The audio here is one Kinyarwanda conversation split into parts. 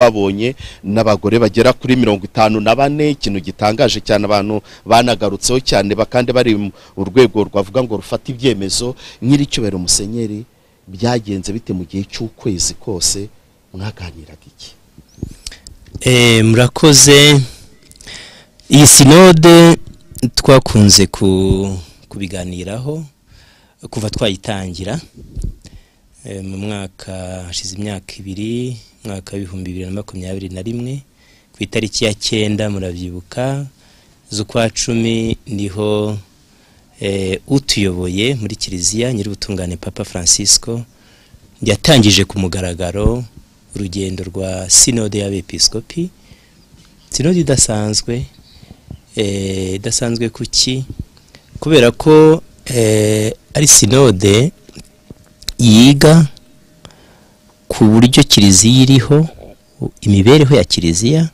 twahabonye n'abagore bagera kuri 54 ikintu gitangaje cyane abantu banagarutseho cyane bakande bari urwego rwavuga ngo rufata ibyemezo nk'iricyobero musenyeri byagenze bite mu gihe cy'ukwezi kose mwaganiraga iki? Murakoze. Iyi sinode twakunze kubiganiraho kuva twayitangira mu mwaka hashize imyaka 2 mwaka wa 2021 ku itariki ya 9 muravyibuka z'ukwa 10 niho utuyoboye muri kiliziya nyiri ubutungane Papa Francisco yatangije ku mugaragaro urugendo rwa sinode y'abepiskopi. Sinode idasanzwe kuki kubera ko ari sinode yiga ku buryo kiliziya iriho, imibereho ya kiliziya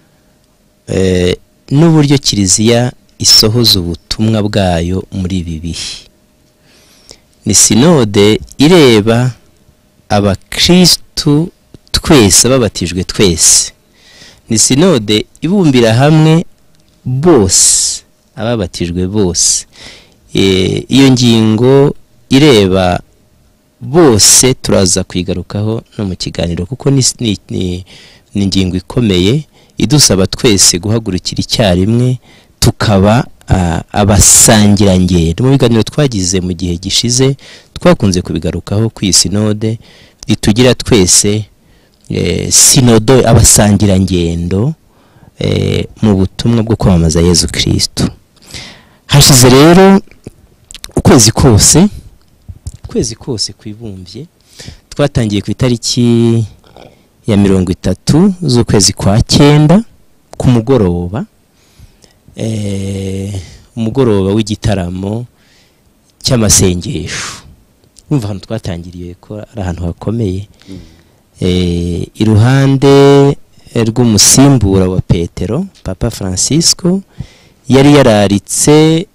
n'uburyo kiliziya isohoza ubutumwa bwayo muri ibi bihe. Ni sinode ireba abakristu twese babatijwe twese. Ni sinode ibumbira hamwe bose ababatijwe bose. Iyo ngingo ireba bose turaza kwigarukaho no mu kiganiro kuko ni ingingo ikomeye idusaba twese guhagurukira icyarimwe tukaba abasangirangendo. Mu biganiro twagize mu gihe gishize twakunze kubigarukaho ku sinode itugira twese sinodo abasangirangendo mu butumwa bwo kwamamaza Yezu Kristo. Hashize rero ukwezi kose kwibumbye twatangiye ku itariki ya 30 z'ukwezi kwa 9 ku mugoroba umugoroba w'igitaramo cy'amasengesho. Umva hano twatangiriye ko ari ahantu hakomeye iruhande rw'umusimbura wa Petero Papa Francisco yari yararitse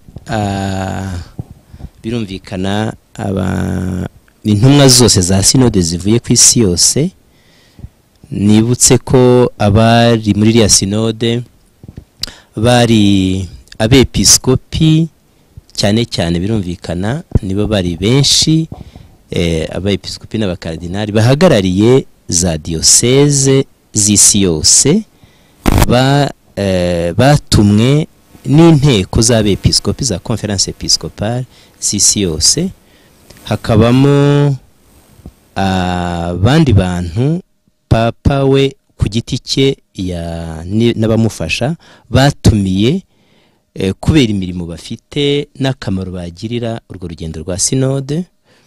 birumvikana intumwa zose za sinode zivuye ku isi yose. Nibutse ko abari muri ya sinode bari abepiskopi cyane birumvikana nibo bari benshi, abepiskopi n'abakardinali bahagarariye za diocese z'isi yose batumwe n'inteko z'abepiskopi za conference episcopale z'isi yose. Hakabamo abandi bantu papa we ku giti cye n'abamufasha batumiye kubera imirimo bafite n'akamaro bagirira urwo rugendo rwa sinode.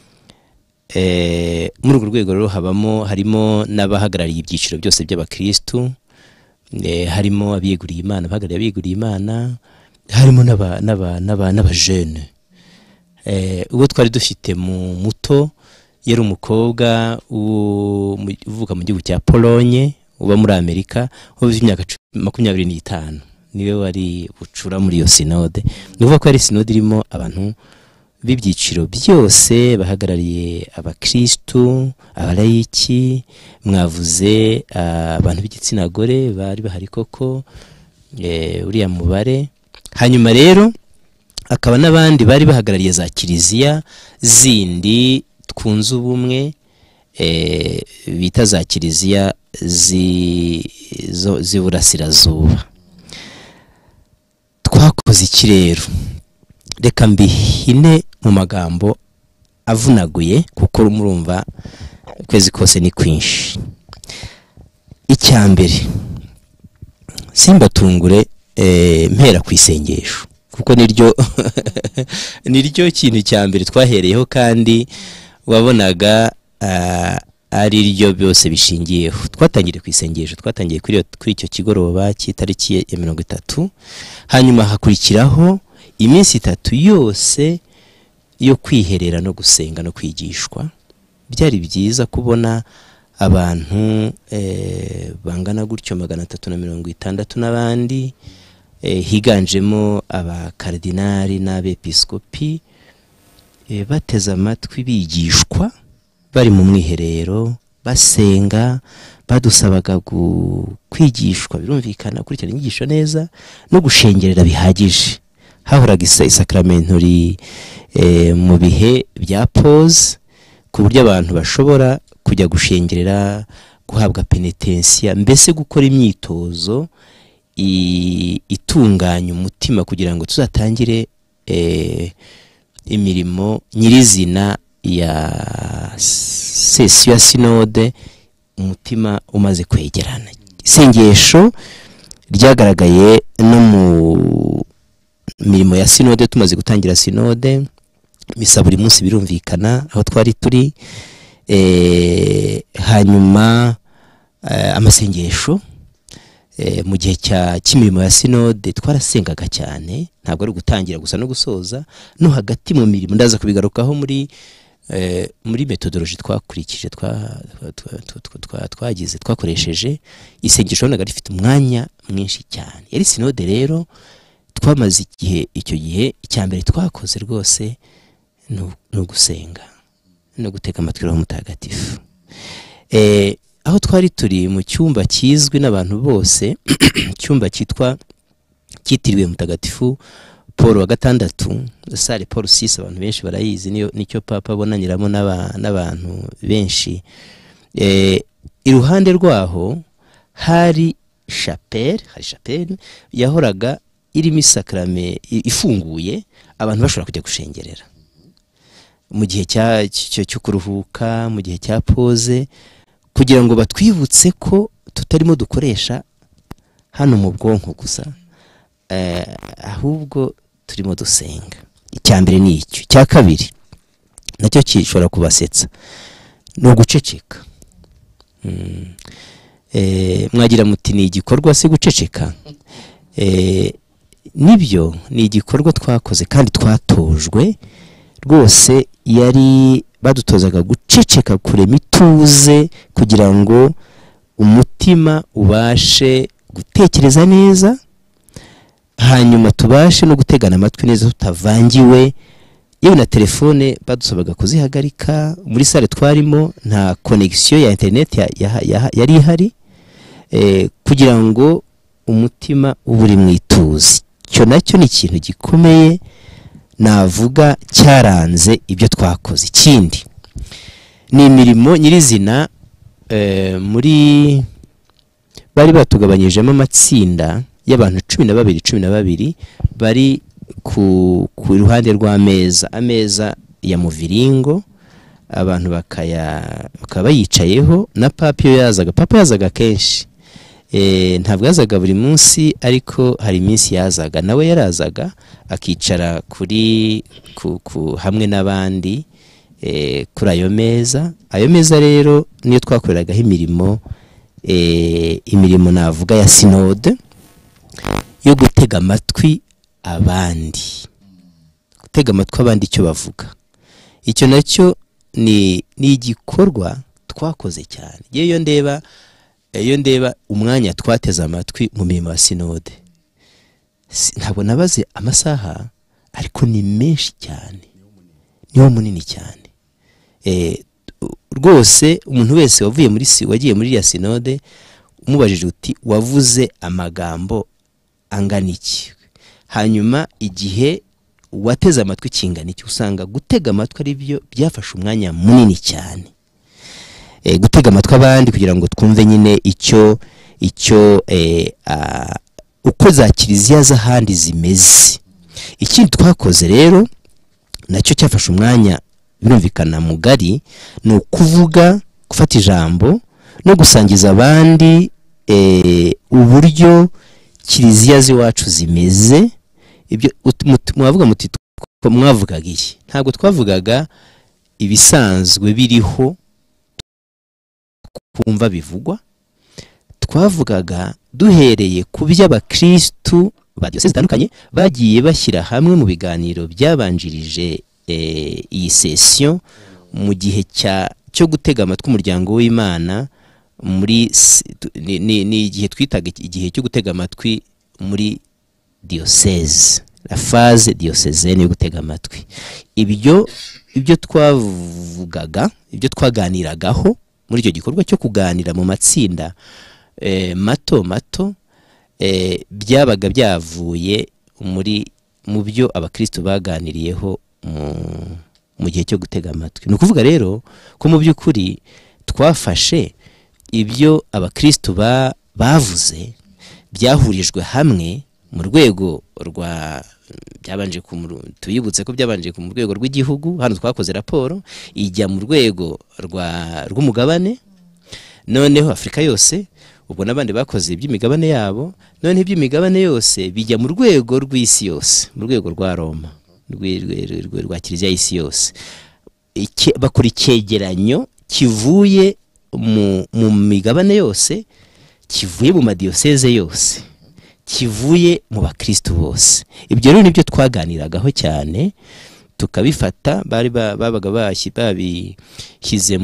Muri urwo rwego rero harimo n'abahagarariye ibyiciro byose by'abakristu, harimo abiyeguriye Imana, bahagarariye abiyeguriye Imana, harimo n'abajene. Ubwo twari dufite mu muto yari umukobwa uvuka mu gihugu cya Pologne uba muri Amerika w'imyaka 25 niwe wari bucura muri iyo sinode. Nuvuga ko ari sinode irimo abantu b'ibyiciro byose bahagarariye abakristu, abalayiki, mwavuze abantu b'igitsina gore bari bahari koko uriya mubare. Hanyuma rero akaba n'abandi bari bahagarariye za kiliziya zindi twunze ubumwe bita za kiliziya z'iburasirazuba. Twakoze iki rero? Reka mbihine mu magambo avunaguye kuko murumva kwezi kose ni kwinshi. Icyambere simbatungure mpera ku isengesho kuko niryo kintu cyambere twahereyeho kandi wabonaga ari ryo byose bishingiyeho. Twatangiriye ku isengesho, twatangiye kuri icyo kigoroba cy'itariki ya 30, hanyuma hakurikiraho iminsi 3 yose yo kwiherera no gusenga no kwigishwa. Byari byiza kubona abantu bangana gutyo 360 n'abandi higanjemo abakardinali n'abepiskopi bateze amatwi bigishwa bari mu mwiherero basenga, badusabaga kwigishwa birumvikana kurikirana inyigisho neza no gushengerera bihagije. Hahoraga isakramento mu bihe bya pause ku buryo abantu bashobora kujya gushengerera, guhabwa penitensiya, mbese gukora imyitozo itunganya umutima kugira ngo tuzatangire imirimo nyirizina ya sesiyo ya sinode umutima umaze kwegerana. Isengesho ryagaragaye no mu mirimo ya sinode tumaze gutangira sinode, misa buri munsi birumvikana aho twari turi, hanyuma amasengesho mu gihe cy'imirimo ya sinode twarasengaga cyane, ntabwo ari gutangira gusa no gusoza, no hagati mu mirimo ndaza kubigarukaho muri metodoloji twakurikije twakoresheje. Isengesho naga rifite umwanya mwinshi cyane. Yari sinode rero twamaze igihe, icyo gihe icyambere twakoze rwose no gusenga no gutega amatwi Roho Mutagatifu. Aho twari turi mu cyumba kizwi n'abantu bose, cyumba cyitiriwe Mutagatifu Paul wa gatandatu, Salle Paul VI, abantu benshi barayizi, nicyo papa abonaniramo n'abantu benshi. Iruhande rwaho hari chapelle yahoraga irimo isakrame ifunguye, abantu bashobora kujya gushengerera mu gihe cyo kuruhuka, mu gihe cya pause, kugira ngo batwibutse ko tutarimo dukoresha hano mu bwonko gusa, ahubwo turimo dusenga. Icyambere ni icyo. Cya kabiri nacyo kishobora kubasetsa, no guceceka. Mwagira muti ni igikorwa se guceceka? Nibyo, ni igikorwa twakoze kandi twatojwe rwose. Yari badutozaga guceceka, kurema ituze kugira ngo umutima ubashe gutekereza neza, hanyuma tubashe no gutegana amatwi neza tutavangiwe. Yewe na telefone badusabaga kuzihagarika. Muri sale twarimo nta connection ya internet yari ihari, kugira ngo umutima uburi mu ituze. Cyo nacyo ni ikintu gikomeye navuga cyaranze ibyo twakoze. Ikindi ni imirimo nyirizina, muri bari batugabanyijemo amatsinda y'abantu 12 bari ku ruhande rw'ameza ya muviringo, abantu bakaba yicayeho, na papa yazaga kenshi. Ntabwo yazaga buri munsi, ariko hari iminsi yazaga, nawe yarazaga akicara hamwe n'abandi kuri ayo meza. Ayo meza rero niyo twakoreragaho imirimo navuga ya sinode, yo gutega amatwi abandi, icyo bavuga. Icyo nacyo ni igikorwa twakoze cyane. Iyo ndeba umwanya twateze amatwi mu mirimo ya sinode, ntabwo nabaze amasaha, ariko ni menshi cyane, niwo munini cyane. Rwose umuntu wese wagiye muri ya sinode, umubajije uti wavuze amagambo angana iki, hanyuma igihe wateze amatwi kingana iki, usanga gutega amatwi ari byo byafashe umwanya munini cyane. Gutega amatwi abandi kugira ngo twumve nyine uko za kiliziya z'ahandi zimeze. Ikindi twakoze rero nacyo cyafashe umwanya birumvikana mugari, ni ukuvuga, gufata ijambo no gusangiza abandi uburyo kiliziya z'iwacu zimeze. Ibyo mwavuga muti mwavugaga iki? Ntabwo twavugaga ibisanzwe biriho kumva bivugwa, twavugaga duhereye ku by'abakristu ba diyoseze zitandukanye bagiye bashyira hamwe mu biganiro byabanjirije iyi session, mu gihe cyo gutega amatwi umuryango w'Imana. Ni igihe twitaga igihe cyo gutega amatwi muri diyoseze, la phase diocésaine yo gutega amatwi. Ibyo twavugaga, ibyo twaganiragaho muri icyo gikorwa cyo kuganira mu matsinda mato mato byabaga byavuye mu byo abakristo baganiriyeho mu gihe cyo gutega amatwi. Ni ukuvuga rero ko mu by'ukuri twafashe ibyo abakristo bavuze byahurijwe hamwe mu rwego rwa byabanje tuyibutse ko byabanje mu rwego rw'igihugu. Hano twakoze raporo ijya mu rwego rw'umugabane, noneho Afurika yose, ubwo n'abandi bakoze iby'imigabane yabo, noneho iby'imigabane yose bijya mu rwego rw'isi yose, mu rwego rwa Roma, rwa Kiliziya y'isi yose. Bakora icyegeranyo kivuye mu migabane yose, kivuye mu madiyoseze yose, kivuye mu bakristo bose. Ibyo rero nibyo twaganiragaho cyane, tukabifata babaga babishyize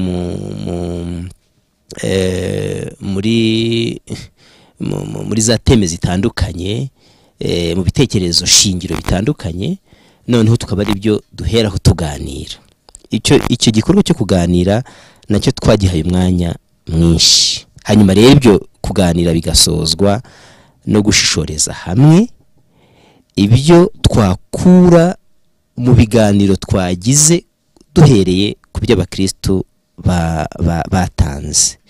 muri za teme zitandukanye, mu bitekerezo shingiro bitandukanye, noneho tukaba ari byo duheraho tuganira. Icyo gikorwa cyo kuganira nacyo twagihaye umwanya mwinshi. Hanyuma rero ibyo kuganira bigasozwa no gushishoreza hamwe ibyo twakura mu biganiro twagize duhereye ku byo abakristo batanze.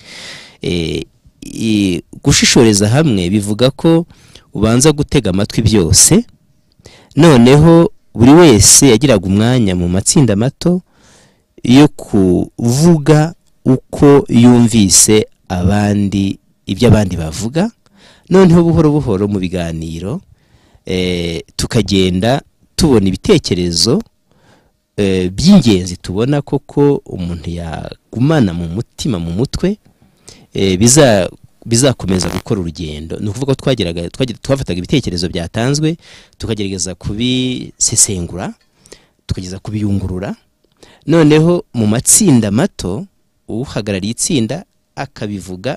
Gushishoreza hamwe bivuga ko ubanza gutega amatwi byose, noneho buri wese yagiraga umwanya mu matsinda mato yo kuvuga uko yumvise ibyo abandi bavuga, noneho buhoro buhoro mu biganiro tukagenda tubona ibitekerezo by'ingenzi tubona koko umuntu yagumana mu mutima, mu mutwe, bizakomeza gukora urugendo. Ni ukuvuga ko twafataga ibitekerezo byatanzwe tukagerageza kubisesengura, tukageza kubiyungurura, noneho mu matsinda mato uhagarariye itsinda akabivuga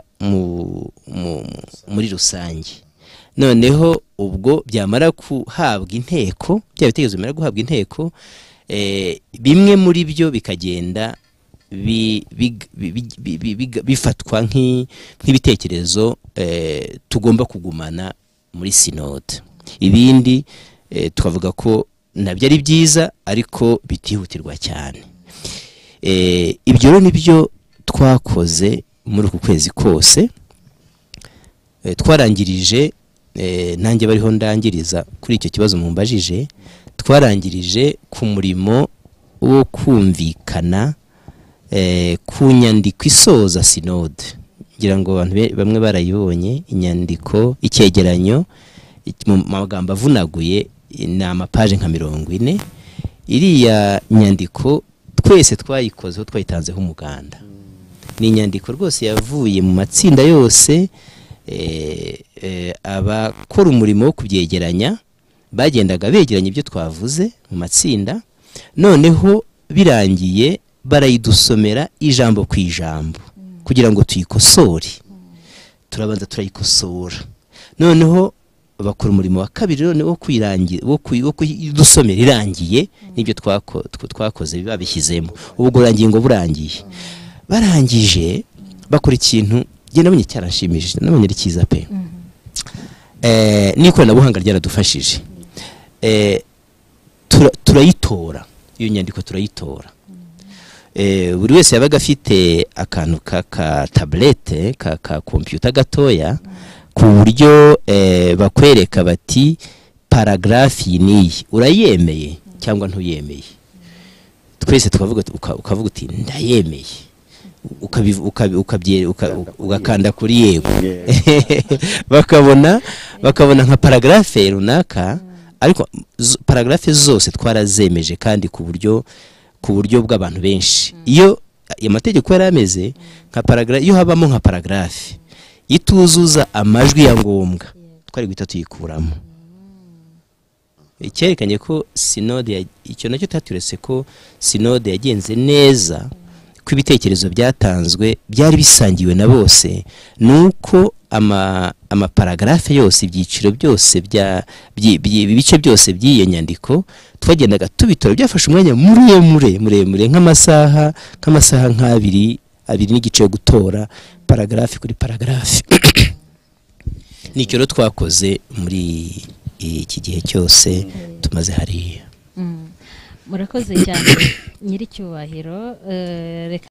muri rusange. Noneho ubwo byamara guhabwa inteko, bya bitekerezo bimara guhabwa inteko, bimwe muri byo bikagenda bifatwa nk'ibitekerezo tugomba kugumana muri sinode. Ibindi tukavuga ko nabyo ari byiza ariko bitihutirwa cyane. Ibyo rero nibyo twakoze muri uku kwezi kose. Twarangirije, nanjye bariho ndangiriza kuri icyo kibazo mumbajije, twarangirije ku murimo wo kumvikana ku nyandiko isoza sinode. Ngira ngo abantu bamwe barayibonye inyandiko, icyegeranyo mu magambo avunaguye, ni amapaje nka 40. Iriya nyandiko twese twayikozeho, twayitanzeho umuganda. Ni inyandiko rwose yavuye mu matsinda yose, abakora umurimo wo kubyegeranya bagendaga begeranya ibyo twavuze mu matsinda, noneho birangiye barayidusomera ijambo ku ijambo kugira ngo tuyikosore. Turabanza turayikosora, noneho bakora umurimo wa kabiri wo kuyidusomera irangiye n'ibyo twakoze babishyizemo. Ubwo urangingo burangiye, barangije bakora ikintu genda nabonye cyaranshimishije, nabonye ari cyiza pe. N'ikoranabuhanga ryaradufashije. Turayitora, iyo nyandiko turayitora. Buri wese yabaga afite akantu ka tablette, ka computer gatoya, ku buryo bakwereka bati paragrafi niyi urayemeye cyangwa ntuyemeye. Twese ukavuga uti ndayemeye, ugakanda kuri yego. bakabona nka paragrafe runaka, ariko paragrafe zose twarazemeje kandi ku buryo bw'abantu benshi. Iyo amategeko yari ameze nka paragrafe, iyo habamo nka paragrafe ituzuza amajwi ya ngombwa, twari guhita tuyikuramo. Icyerekanye ko sinode, icyo nacyo taturetse ko sinode yagenze neza, ko ibitekerezo byatanzwe byari bisangiwe na bose, nuko amaparagrafe yose, ibyiciro byose ibice byose by'iyo nyandiko twagendaga tubitora. Byafashe umwanya muremure nk'amasaha nk'abiri abiri n'igice yo gutora paragarafi kuri paragarafi. Nicyo rero twakoze muri iki gihe cyose tumaze hariya. Murakoze cyane nyiricyubahiro.